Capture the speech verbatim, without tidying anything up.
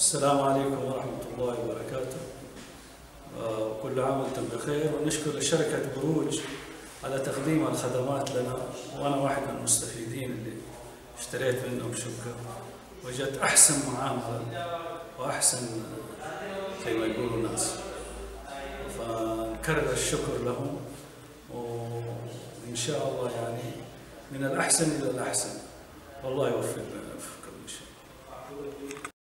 السلام عليكم ورحمة الله وبركاته. وكل عام وانتم بخير، ونشكر شركة بروج على تقديم الخدمات لنا، وأنا واحد من المستفيدين اللي اشتريت منهم شبكة، وجدت أحسن معاملة وأحسن زي ما يقولوا الناس، فنكرر الشكر لهم، وإن شاء الله يعني من الأحسن إلى الأحسن، والله يوفقنا.